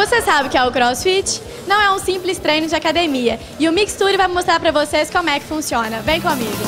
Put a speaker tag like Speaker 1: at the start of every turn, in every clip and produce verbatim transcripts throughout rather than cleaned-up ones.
Speaker 1: Você sabe o que é o CrossFit? Não é um simples treino de academia. E o Mixture vai mostrar pra vocês como é que funciona. Vem comigo!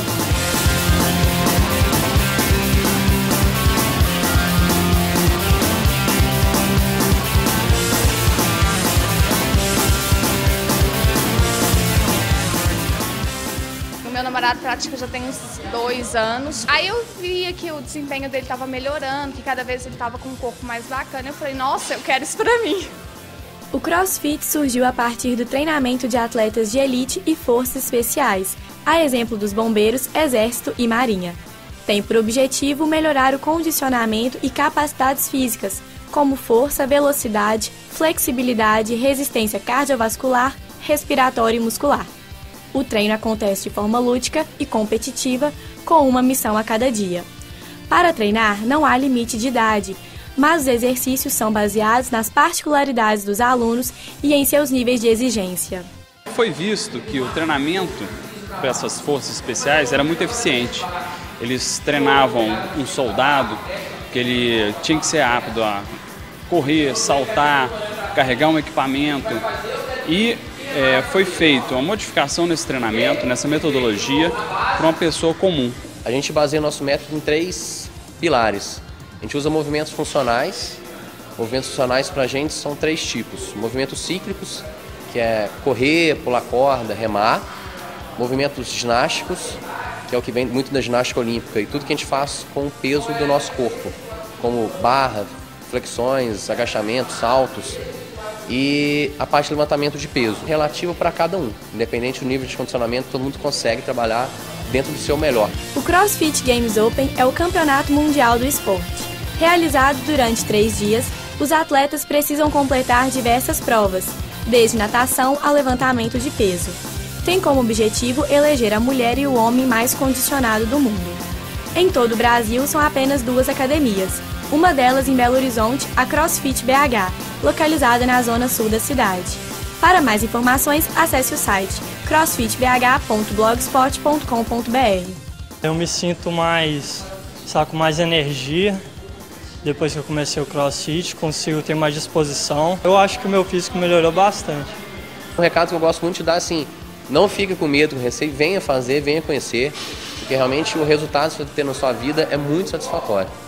Speaker 2: Meu namorado pratica já tem uns dois anos. Aí eu via que o desempenho dele estava melhorando, que cada vez ele estava com um corpo mais bacana. Eu falei, nossa, eu quero isso pra mim.
Speaker 1: O CrossFit surgiu a partir do treinamento de atletas de elite e forças especiais, a exemplo dos bombeiros, exército e marinha. Tem por objetivo melhorar o condicionamento e capacidades físicas, como força, velocidade, flexibilidade, resistência cardiovascular, respiratória e muscular. O treino acontece de forma lúdica e competitiva, com uma missão a cada dia. Para treinar, não há limite de idade, mas os exercícios são baseados nas particularidades dos alunos e em seus níveis de exigência.
Speaker 3: Foi visto que o treinamento para essas forças especiais era muito eficiente. Eles treinavam um soldado, que ele tinha que ser apto a correr, saltar, carregar um equipamento e É, foi feita uma modificação nesse treinamento, nessa metodologia, para uma pessoa comum.
Speaker 4: A gente baseia nosso método em três pilares. A gente usa movimentos funcionais. Movimentos funcionais para a gente são três tipos. Movimentos cíclicos, que é correr, pular corda, remar. Movimentos ginásticos, que é o que vem muito da ginástica olímpica, e tudo que a gente faz com o peso do nosso corpo, como barra, flexões, agachamentos, saltos. E a parte de levantamento de peso, relativo para cada um. Independente do nível de condicionamento, todo mundo consegue trabalhar dentro do seu melhor.
Speaker 1: O CrossFit Games Open é o campeonato mundial do esporte. Realizado durante três dias, os atletas precisam completar diversas provas, desde natação a levantamento de peso. Tem como objetivo eleger a mulher e o homem mais condicionado do mundo. Em todo o Brasil, são apenas duas academias. Uma delas em Belo Horizonte, a CrossFit B H, localizada na zona sul da cidade. Para mais informações, acesse o site crossfit b h ponto blogspot ponto com ponto b r.
Speaker 5: Eu me sinto mais, sabe, com mais energia. Depois que eu comecei o CrossFit, consigo ter mais disposição. Eu acho que o meu físico melhorou bastante.
Speaker 4: Um recado que eu gosto muito de dar, assim, não fique com medo, receio, venha fazer, venha conhecer, porque realmente o resultado que você tem na sua vida é muito satisfatório.